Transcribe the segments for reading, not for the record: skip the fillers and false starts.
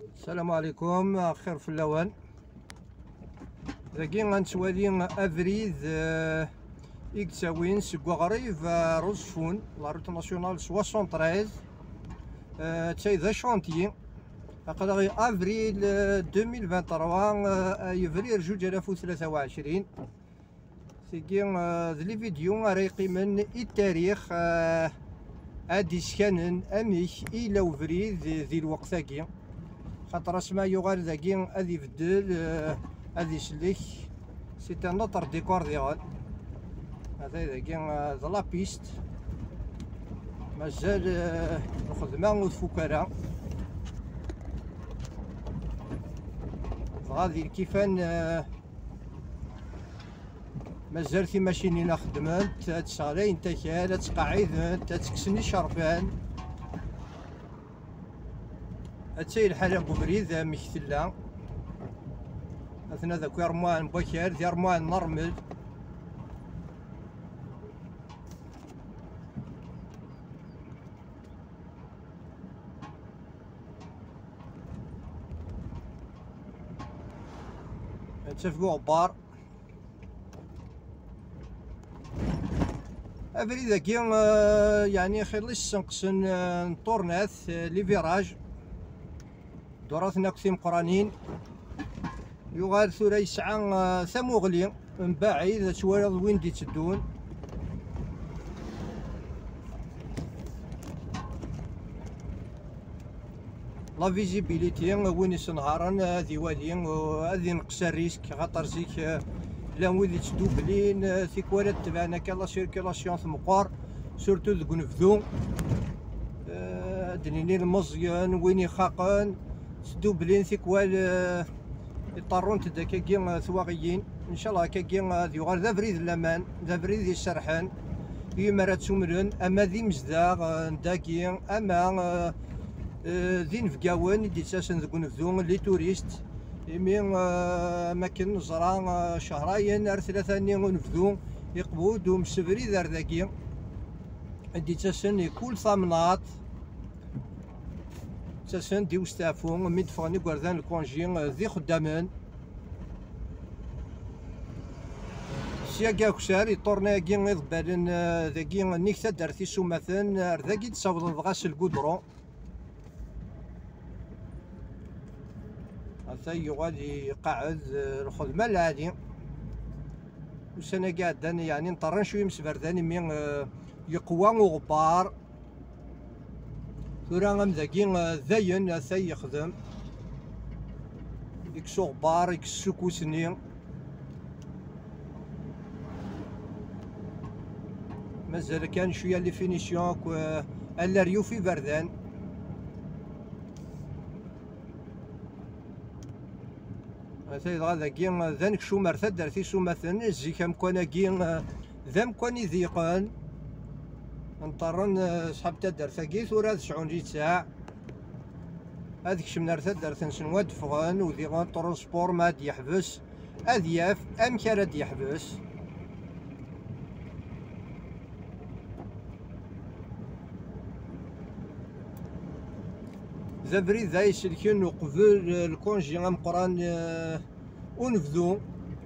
السلام عليكم. خير في اللون ذاكي غنتوالي افريد يكتاوين سكوا غريف روزفون لا روت ناسيونال 73 تاي ذا شونتي غي افريل 2023 يفرير 2023 سيكي ذلي فيديو غيقي من التاريخ ادي سكانن اميك الى وفريد ذي الوقت ذاكي خاطر اسما يغال ذاكي غادي يبدل غادي يسلك سي ان اوتر ديكور ديال هذا ذاكي ذا لا بيست مازال الخدمه وتفكرها غادي كيفان مازال في ماشينين خدمت تشغلين تكال تقعيد تكسني شرفان هاتشي الحالة بوبريد مكتلا اثنا ذاك يرمان بكر يرمان نرمل تشوفوا غبار افريد ذاكي يعني خليش نقصن نطورناث لي فيراج دوراتنا كثيم قرانين يغال ثورا يسعى ثموغلي من بعيد شوارع وين دي تدون لا فيزيبيليتي وين يسنهارن هذي وادين وهذي نقص الريسك خاطر زيك لا وين تدو بلين ثيكوالات تبعنا كلا سيركيلاسيون ثمقار سورتو ذوك نفذو دنيني المزيان وين يخاقن تدو بلين ثيكوال يضطرون تداكاكي ثواغيين ان شاء الله كاكي ذي غير ذا فريد الامان ذا فريد يسرحان يمرات سمرن اما ذي مزداغ داكي اما ذي نفقاون دي تاسن ذوك نفذو لي توريست يمين ماكن نزرا شهرين ار ثلاثة نفذو يقبود ومسفري ذار ذاكي دي تاسن كل ثامنات تاسن دي وستافو ميد فغني كوردان الكونجي ذي خدامن سياكا كسار يطورنا كي يضبالن ذاكي نيكتا دارتي سوماثن ذاكي تصاوض الغاس الكودرو هذا يغال يقعد الخدمة العادي وسنة قاعدة يعني نطرن شوية مسبرداني من يقوى وغبار ثورا غام ذاكي ذاين هذا يخدم يكسو غبار يكسو كوسني مازال كان شوية لي فينيسيون الا ريو في بردان هذا ذاكي ذانك شو مرثد درتي شو مثلا زيك مكوانا كي ذا مكواني ذيقان نطرن صحاب تدر ثاكي ثورا 9 ساعة هذيك شمنا رثد درت نسنواد فغان وذيغان ترونسبور ما دي يحبس اذياف امكان دي يحبس ذا بريد ذا يسلكين وقبل الكونجي غام قران ونفذو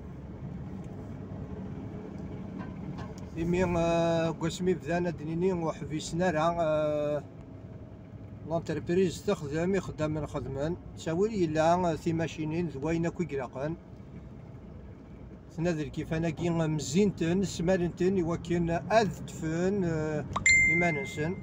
يمين قسمي بدانا دنيني وحفيسنا راه لونتربريز تخدم يخدم من خدمان تساوي الا في ماشينين زوينه كيقراقان تنادر كيف انا كي مزينتن سمالنتن يوكن اذتفن ايمانسن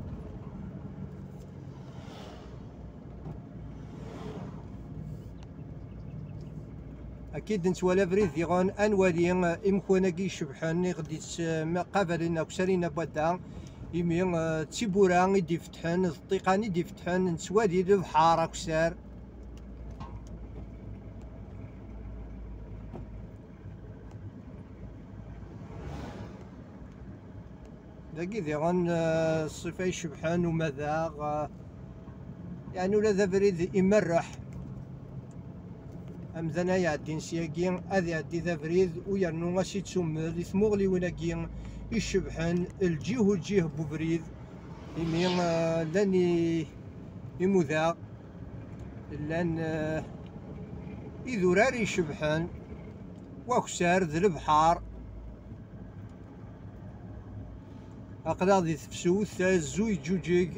اكيد نتوالا فريد ذيغون انوالي امكوانا كي يشبحن غدي قابلنا وكسالينا بودا يمين تيبورا يدي فتحن الطيقان يدي فتحن نتوالي البحار اكسار داكي ذيغون الصفا يشبحن ومذاق يعني ولا ذا فريد يمرح أمذنا يعدين سياقين أذي يعدي ذا فريد ويرنو غاسي تسمر يثموغلي ويناكين يشبحن الجيه والجيه بوبريد يمين لاني يموذا لان إذورار يشبحن وكسار ذي البحر أقلا ذي تفسوث زوي جوجيك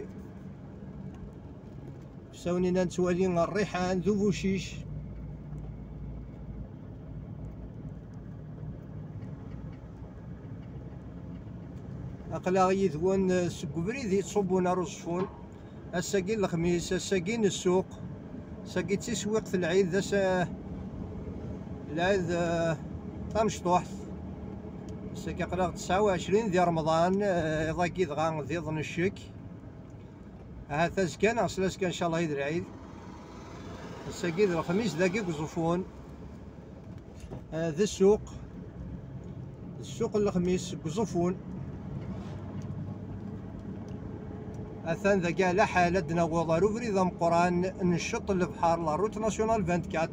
فساونينا نتوالي الريحان ذو بوشيش أقلا يذوان سكبري ذي تصبون رصفون الساقي الخميس الساقي السوق ساقي تسويق في العيد ذا العيد مشطوح ساقي قراغ 29 ذي رمضان ضاقي دغا ذي ظن الشك هذا زكان أصلا زكان إن شاء الله يد العيد الساقي ذي الخميس ذاقي قزفون ذي السوق الخميس قزفون أثان ذا كاع لا حالة دنا وضارو فريد مقران نشط البحر لا روت ناسيونال 24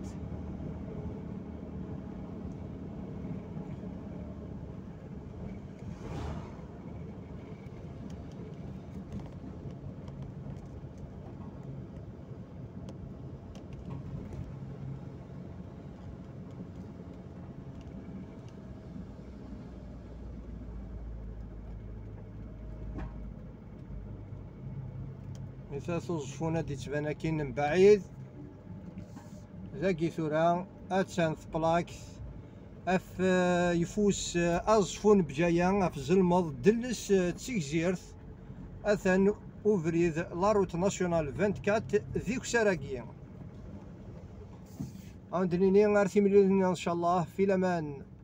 مثال توصفونا دي تبانا كاين من بعيد ذاكي ثورا اتسان بلاك اف يفوس ازفون بجايا اف زلمض دلس تسيكزيرث اثن اوفريد لاروت ناسيونال 24 ذيك سراكيا عندني غير 8 مليون ان شاء الله في الامان.